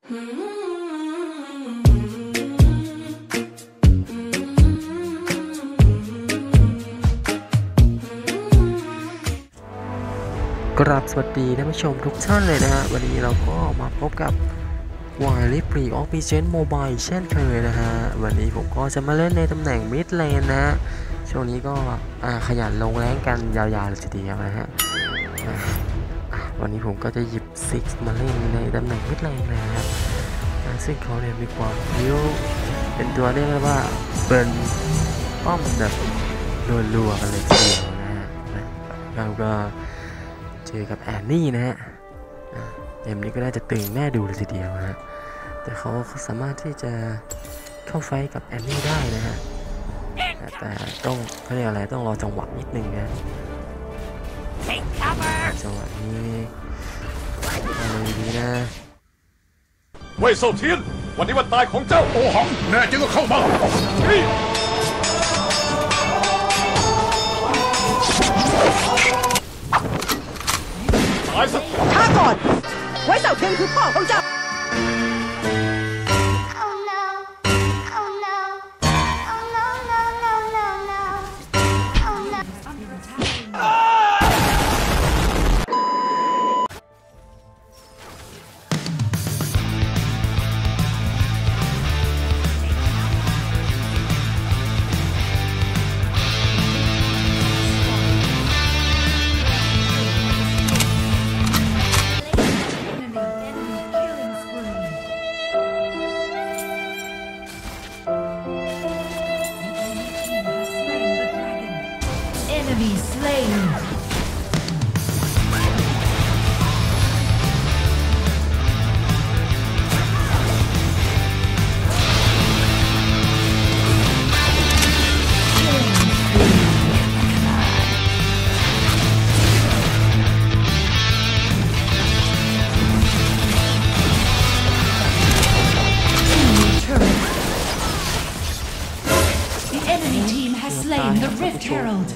กราบสวัสดีท่านผู้ชมทุกท่านเลยนะฮะวันนี้เราก็มาพบกับวายลิฟรีออฟฟิเชนโมบายเช่นเคยนะฮะวันนี้ผมก็จะมาเล่นในตำแหน่งมิดเลนนะฮะช่วงนี้ก็ขยันลงแรงกันยาวๆเลยทีเดียวนะฮะวันนี้ผมก็จะหยิบซิกมาเล่นในตำแหน่งมิดเลนนะฮะซึ่งเขาเนี่ยมีความพิ้วเป็นตัวเรียกได้ว่าเป็นป้อมแบบรัวๆกันเลยทีเดียวนะฮะแล้วก็เจอกับแอนนี่นะฮะเกมนี้ก็น่าจะตึงแน่ดูเลยทีเดียวนะฮะแต่เขาสามารถที่จะเข้าไฟกับแอนนี่ได้นะฮะแต่ต้องเขาเรียกอะไรต้องรอจังหวะนิดนึงนะจังหวะนี้อะไรดีนะเว่ยเซาเทียนวันนี้วันตายของเจ้าโอหังแน่จริงก็เข้ามาตายซะข้าก่อนไว้เสาเทียนคือพ่อของเจ้า Enemy slain. The enemy team has slain the Rift Herald.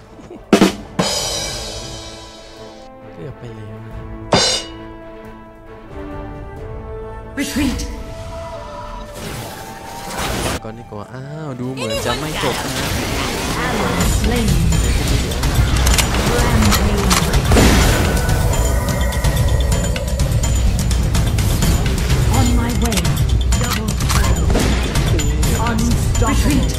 เกือบไปแล้ว Retreat. ก่อนดีกว่าดูเหมือนจะไม่จบนะ Ally slain. Rampage. On my way. Double kill. Unstoppable. Retreat.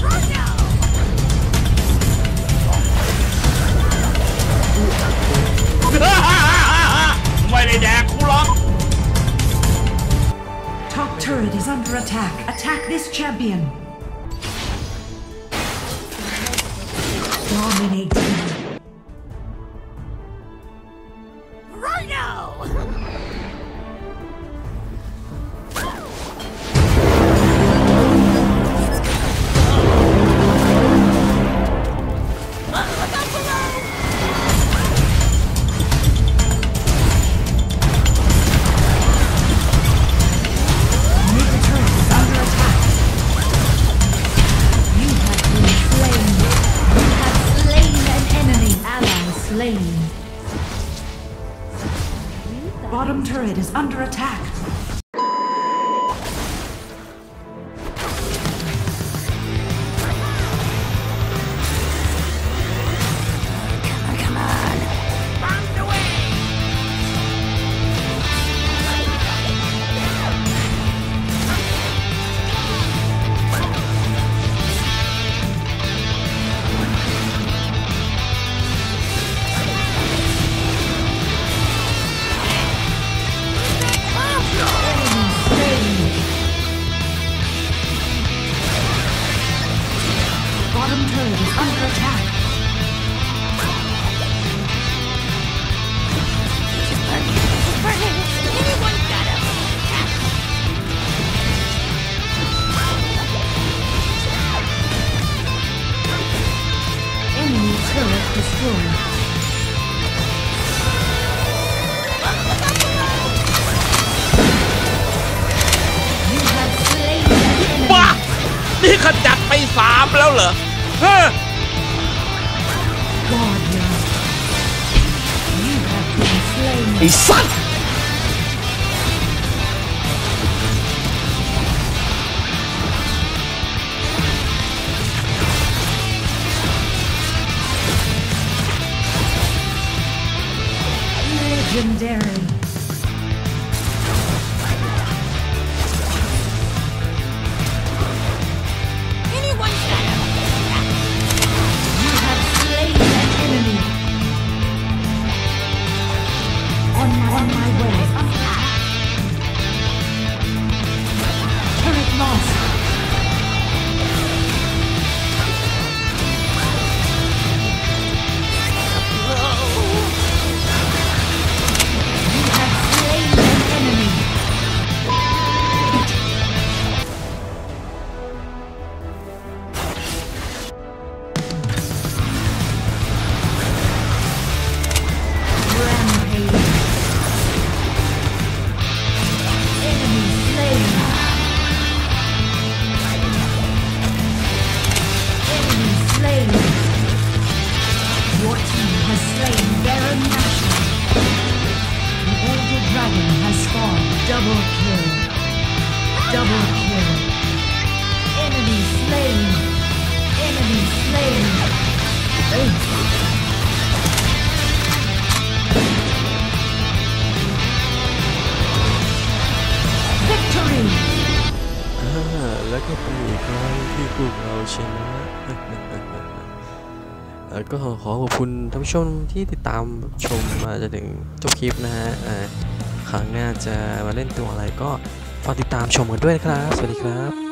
ไม่ได้แดกกูหรอก Top turret is under attack. Attack this champion. Dominating. Rhino. Slain. Bottom turret is under attack. Come on. Bombed away. Bottom turret is under attack. Just burning. Anyone got him? Enemy turret destroyed. You have slain an enemy. บ้านี่ขจัดไป3แล้วเหรอไอ้สัตว์ Legendary. You have slain an enemy. On my way. Turret lost. You have slain an enemy. Rampage. Enemy slain. Enemy slain. Your team has slain Baron Nashor. The Elder Dragon has spawned. Double kill. Double kill. Enemy slain. Enemy slain. Ace. Victory! แล้วก็เป็นอีกครั้งที่กลุ่มเราชนะ ก็ขอขอบคุณท่านผู้ชมที่ติดตามชมมาจนถึงจบคลิปนะฮะครั้งหน้าจะมาเล่นตัวอะไรก็ฝากติดตามชมกันด้วยนะครับ สวัสดีครับ